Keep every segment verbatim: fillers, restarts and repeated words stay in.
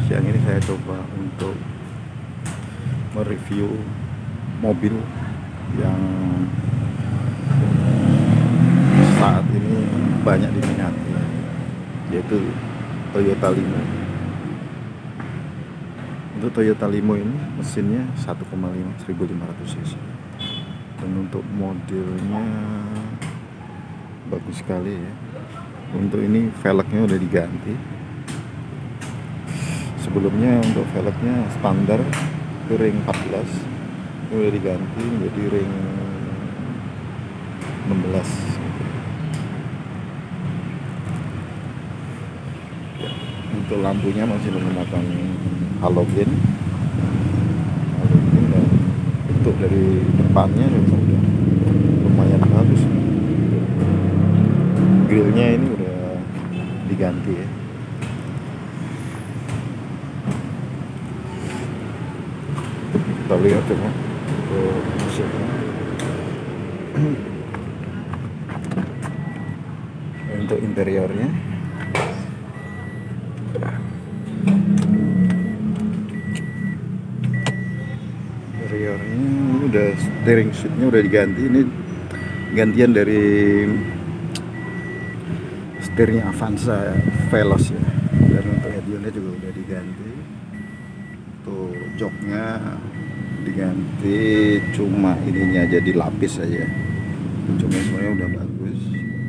Siang ini saya coba untuk mereview mobil yang saat ini banyak diminati, yaitu Toyota Limo. Untuk Toyota Limo ini mesinnya satu koma lima seribu lima ratus cc, dan untuk modelnya bagus sekali ya. Untuk ini velgnya udah diganti. Sebelumnya untuk velgnya standar itu ring empat belas, itu udah diganti menjadi ring enam belas. Ya, untuk lampunya masih menggunakan halogen, halogen dan untuk dari depannya juga udah lumayan bagus. Grillnya ini udah diganti ya. Kita lihat coba untuk mesinnya. Untuk interiornya, interiornya ini udah steering seatnya udah diganti. Ini gantian dari setirnya Avanza Veloz ya. Dan untuk head unit juga udah diganti. Tuh joknya diganti, cuma ininya jadi lapis aja, cuma semuanya udah bagus.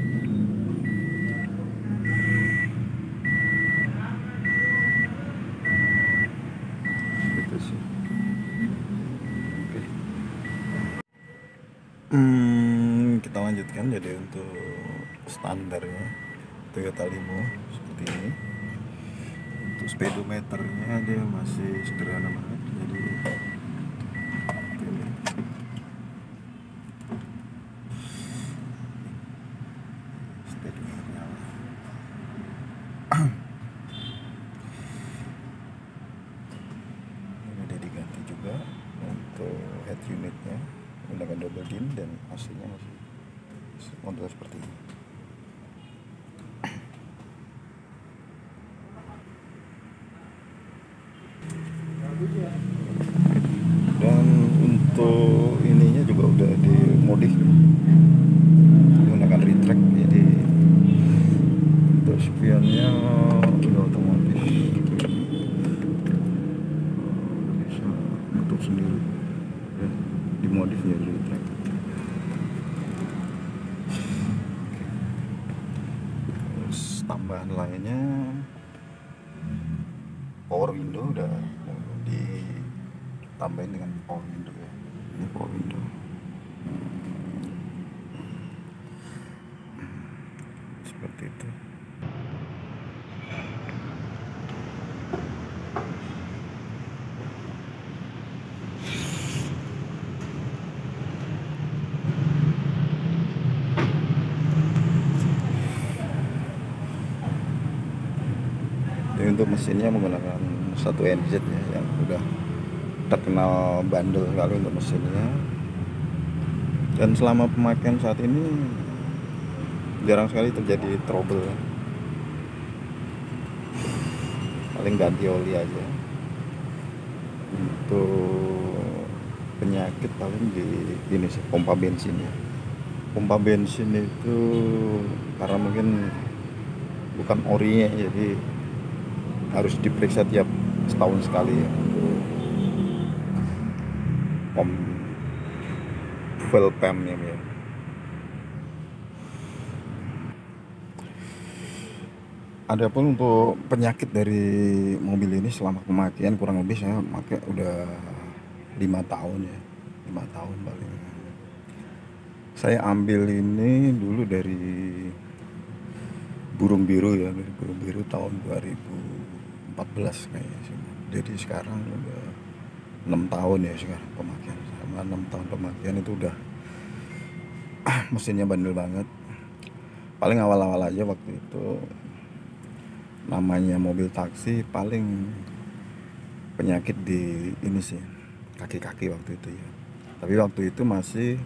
Gitu sih. Oke. Hmm, kita lanjutkan. Jadi untuk standarnya Toyota Limo seperti ini. Untuk speedometernya dia masih sederhana banget, jadi ini udah diganti juga. Untuk head unitnya menggunakan double din dan A C-nya masih model seperti ini. Dan untuk ininya juga udah dimodif menggunakan retract, jadi untuk spionnya udah otomatis bisa nutup sendiri ya, dimodif ya retract. Terus tambahan lainnya, power window udah ditambahin dengan power window ya. Ini power window seperti itu. Jadi untuk mesinnya menggunakan satu N Z ya, yang udah terkenal bandel sekali untuk mesinnya. Dan selama pemakaian saat ini jarang sekali terjadi trouble, paling ganti oli aja. Untuk penyakit paling di ini sih, pompa bensin ya. Pompa bensin itu karena mungkin bukan orinya, jadi harus diperiksa tiap setahun sekali ya. Pom fuel pump ya. Adapun untuk penyakit dari mobil ini selama pemakaian kurang lebih saya pakai udah lima tahun ya, lima tahun paling. Saya ambil ini dulu dari Burung Biru ya, dari Burung Biru tahun dua ribu empat belas kayaknya sih. Jadi sekarang udah enam tahun ya sekarang pemakaian. Sama enam tahun pemakaian itu udah mesinnya bandel banget. Paling awal-awal aja waktu itu, namanya mobil taksi, paling penyakit di ini sih, kaki-kaki waktu itu ya. Tapi waktu itu masih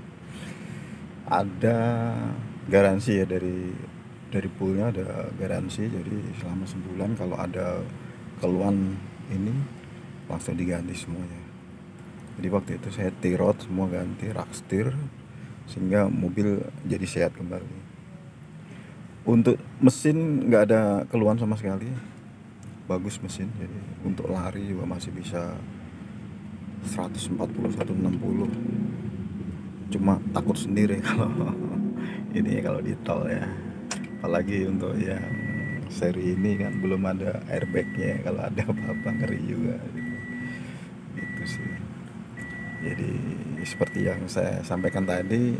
ada garansi ya, dari dari poolnya ada garansi, jadi selama sebulan kalau ada keluhan ini langsung diganti semuanya. Jadi waktu itu saya tirot semua ganti, rak setir, sehingga mobil jadi sehat kembali. Untuk mesin nggak ada keluhan sama sekali, bagus mesin. Jadi untuk lari juga masih bisa seratus empat puluh, seratus enam puluh. Cuma takut sendiri kalau ini kalau di tol ya, apalagi untuk yang seri ini kan belum ada airbagnya, kalau ada apa-apa ngeri juga gitu. Gitu sih. Jadi seperti yang saya sampaikan tadi,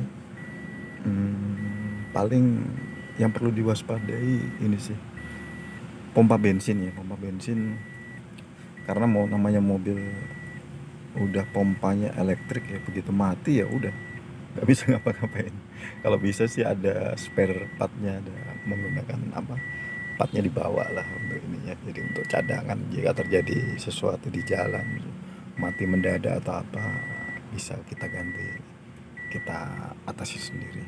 hmm, paling yang perlu diwaspadai ini sih pompa bensin ya, pompa bensin, karena mau namanya mobil udah pompanya elektrik ya, begitu mati ya udah nggak bisa ngapa-ngapain. Kalau bisa sih ada spare partnya, ada menggunakan apa partnya dibawa lah untuk ininya, jadi untuk cadangan jika terjadi sesuatu di jalan, mati mendadak atau apa, bisa kita ganti, kita atasi sendiri.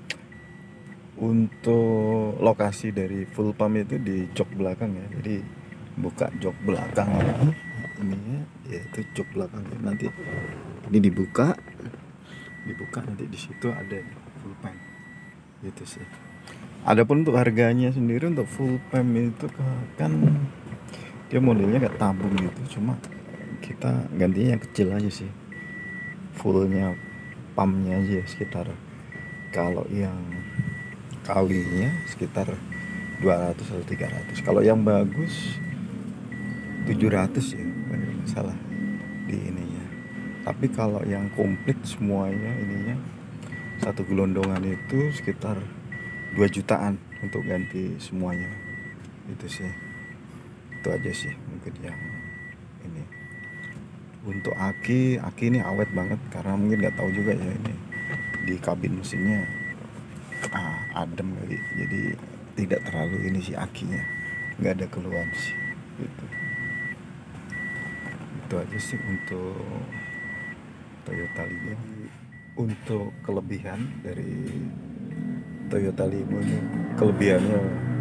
Untuk lokasi dari full pump itu di jok belakang ya, jadi buka jok belakang ini ya, itu jok belakang nanti ini dibuka dibuka nanti di situ ada full pump gitu sih. Adapun untuk harganya sendiri, untuk full pump itu kan dia modelnya kayak tabung gitu, cuma kita gantinya yang kecil aja sih, fullnya pumpnya aja sekitar, kalau yang kalinya sekitar dua ratus atau tiga ratus. Kalau yang bagus tujuh ratus ya, banyak masalah di ininya. Tapi kalau yang komplit semuanya ininya, satu gelondongan itu sekitar dua jutaan untuk ganti semuanya. Itu sih. Itu aja sih mungkin yang ini. Untuk aki, aki ini awet banget karena mungkin nggak tahu juga ya, ini di kabin mesinnya ah, adem kali, jadi tidak terlalu ini sih akinya, nggak ada keluhan sih gitu. Itu aja sih untuk Toyota Limo. Untuk kelebihan dari Toyota Limo ini, kelebihannya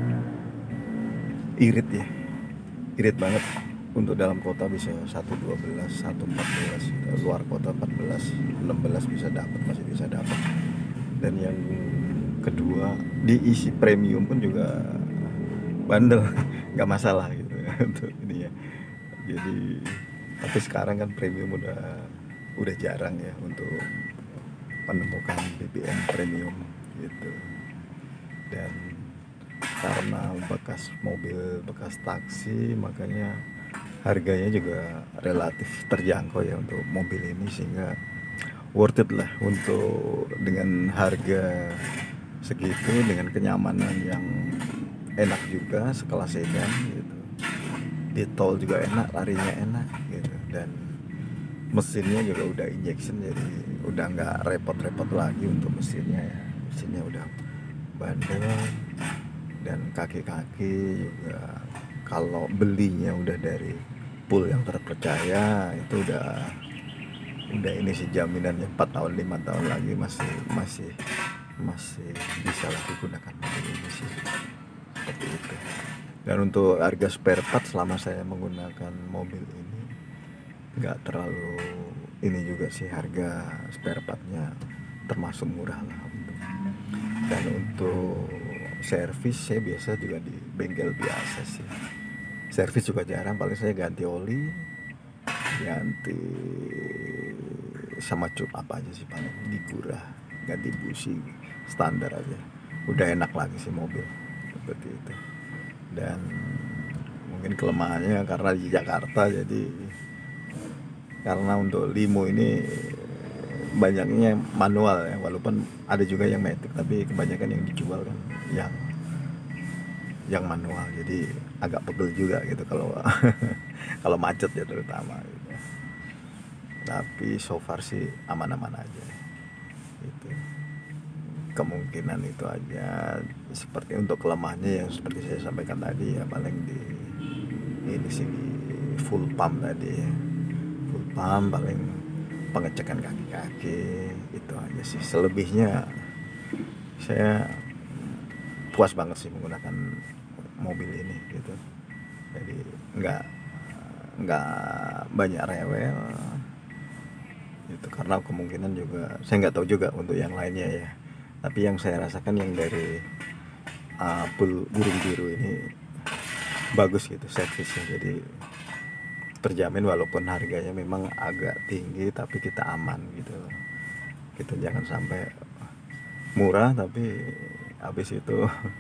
irit ya, irit banget. Untuk dalam kota bisa seratus dua belas, seratus empat belas, luar kota empat belas, enam belas bisa dapat, masih bisa dapat. Dan yang kedua, diisi premium pun juga bandel, nggak masalah gitu untuk ini ya. Jadi tapi sekarang kan premium udah udah jarang ya untuk menemukan B B M premium gitu. Dan karena bekas mobil, bekas taksi, makanya harganya juga relatif terjangkau ya untuk mobil ini, sehingga worth it lah untuk dengan harga segitu, dengan kenyamanan yang enak juga, sekelas sedan gitu. Di tol juga enak, larinya enak gitu, dan mesinnya juga udah injection, jadi udah nggak repot-repot lagi untuk mesinnya ya. Mesinnya udah bandel, dan kaki-kaki juga kalau belinya udah dari pool yang terpercaya, itu udah udah ini sih jaminannya empat tahun lima tahun lagi masih masih masih bisa lah digunakan mobil ini sih, seperti itu. Dan untuk harga spare part selama saya menggunakan mobil ini nggak terlalu ini juga sih, harga spare partnya termasuk murah lah. Dan untuk servis saya biasa juga di bengkel biasa sih, servis juga jarang, paling saya ganti oli, ganti sama cup apa aja sih, paling digurah, ganti busi standar aja, udah enak lagi sih mobil seperti itu. Dan mungkin kelemahannya karena di Jakarta, jadi karena untuk Limo ini banyaknya manual ya, walaupun ada juga yang matic, tapi kebanyakan yang dijual kan yang yang manual, jadi agak pegel juga gitu kalau kalau macet ya terutama gitu. Tapi so far sih aman-aman aja gitu. Kemungkinan itu aja. Seperti untuk kelemahannya yang seperti saya sampaikan tadi ya, paling di ini sih di full pump tadi ya. Full pump, paling pengecekan kaki-kaki, itu aja sih. Selebihnya saya puas banget sih menggunakan mobil ini gitu. Jadi nggak nggak banyak rewel itu, karena kemungkinan juga saya nggak tahu juga untuk yang lainnya ya, tapi yang saya rasakan yang dari uh, bul- burung biru ini bagus gitu servisnya, jadi terjamin walaupun harganya memang agak tinggi tapi kita aman gitu loh. Kita jangan sampai murah tapi habis itu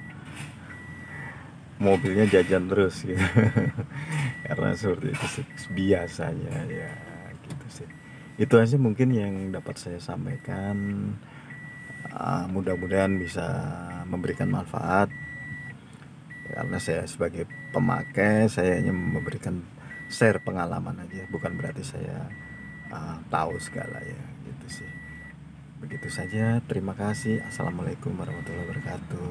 mobilnya jajan terus gitu. Karena seperti itu sih biasanya ya, gitu sih. Itu aja mungkin yang dapat saya sampaikan. Uh, mudah-mudahan bisa memberikan manfaat, karena saya sebagai pemakai saya hanya memberikan share pengalaman aja, bukan berarti saya uh, tahu segala ya, gitu sih. Begitu saja, terima kasih. Assalamualaikum warahmatullahi wabarakatuh.